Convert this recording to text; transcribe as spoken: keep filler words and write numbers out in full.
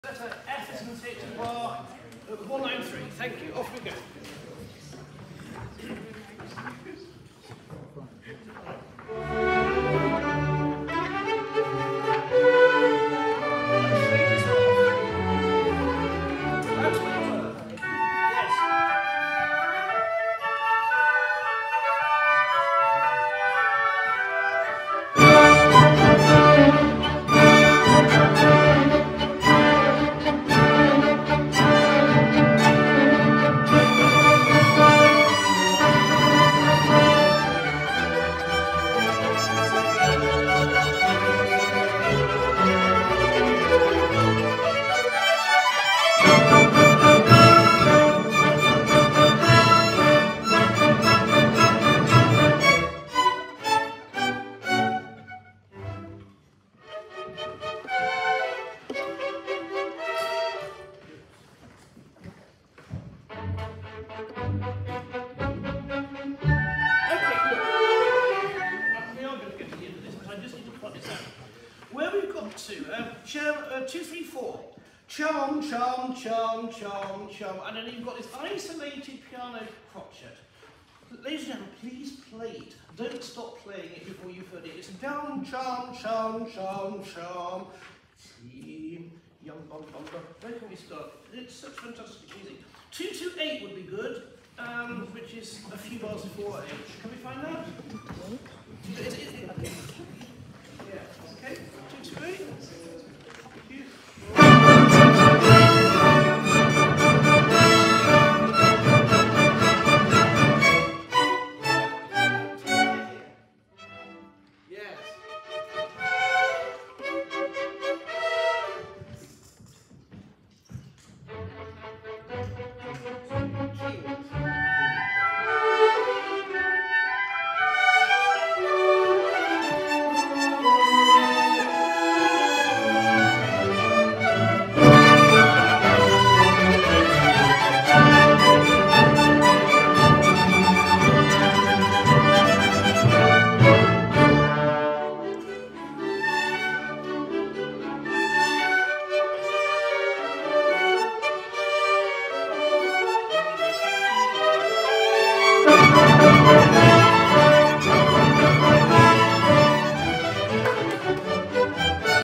Letter F is in safety bar, one nine three. Thank you. Off we go. two three four. Charm, charm, charm, charm, charm. And then you've got this isolated piano crotchet. Ladies and gentlemen, please play it. Don't stop playing it before you've heard it. It's down, charm, charm, charm, charm. Team, young bum bum bum. Where can we start? It's such fantastic music. two two eight would be good, um, which is a few bars before H. Can we find that? It, it, it,